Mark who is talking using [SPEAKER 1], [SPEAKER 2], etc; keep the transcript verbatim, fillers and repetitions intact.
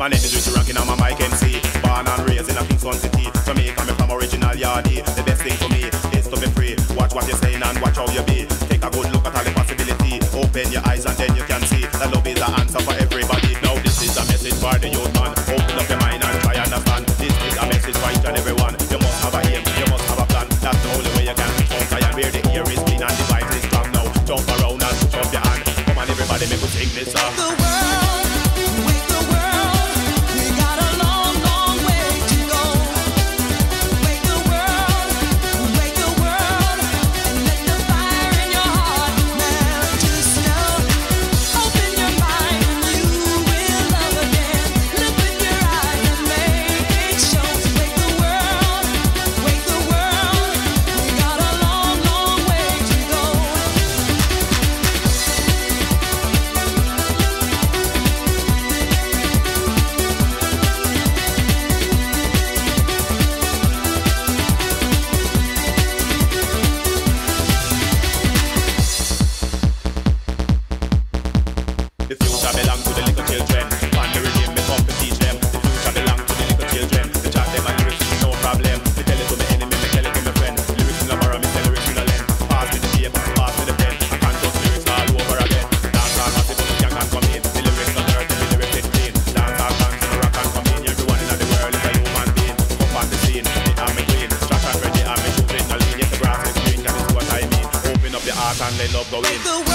[SPEAKER 1] My name is Richie Rankin, I'm a Mike M C. Born and raised in a Kingston City. Jamaica, me from original Yardie. The best thing for me is to be free. Watch what you're saying and watch how you be. Take a good look at all the possibility. Open your eyes and then you can see that love is the answer for everybody. Now this is a message for the youth man. Open up your mind and try understand. This is a message for each and everyone. You must have a aim, you must have a plan. That's the only way you can focus and where the ear is clean and the vibe is strong. Now jump around and push up your hand. Come on everybody, make us sing this song.
[SPEAKER 2] The world, wake the world. We got a long, long way to go. Wake the world, wake the world, and let the fire in your heart melt to snow. Open your mind and you will love again. Look with your eyes and make it show. Wake the world, wake the world. We got a long, long way to go.
[SPEAKER 1] The future belongs to the little children. On the rhythm, me come to teach them. The future belongs to the little children. The chat them and lyrics, no problem. Me tell it to my enemy, me tell it to my friend. Lyrics in the borrow, me tell lyrics in the lens. Pass me the tape, pass me the pen. I can't just lyrics all over again. Dance all massive, but you can't come in. The lyrics not dirty, the lyrics is clean. Dance all fans, the rock and come in. Everyone in the world is a human being. Come on the scene, the army queen. Trash and ready, and me shooting the lean. Yes, the grass is green, can you see what I mean? Open up your heart and let love go in.
[SPEAKER 2] Wake the